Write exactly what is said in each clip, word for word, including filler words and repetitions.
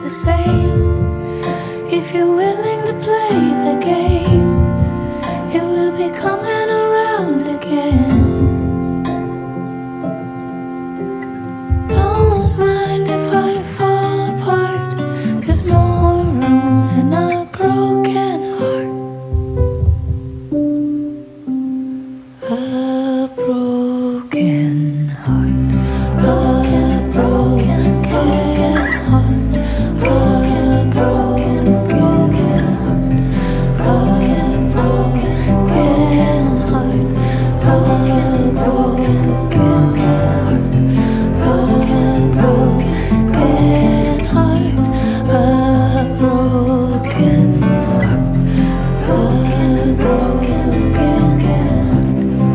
the same. If you're willing to play the game, it will be coming around again. Don't mind if I fall apart, 'cause more room in a broken heart. A broken heart. A broken heart. A broken heart. A broken heart. A broken heart. A broken heart. A broken heart. A broken heart.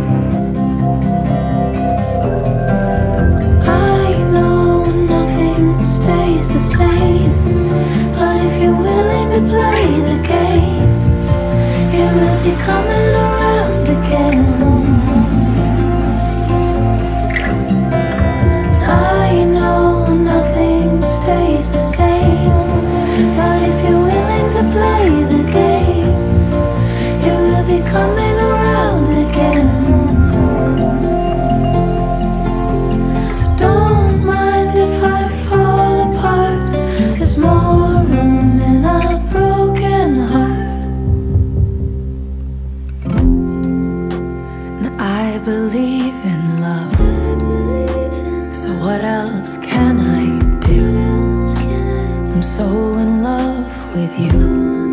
I know nothing stays the same, but if you're willing to play the game, it will be coming around again. I know nothing stays the same, but if you're willing to play the game, it will be coming around again. So don't mind if I fall apart, there's more room in a broken heart. And I believe in love, so what else can I do? I'm so in love with you.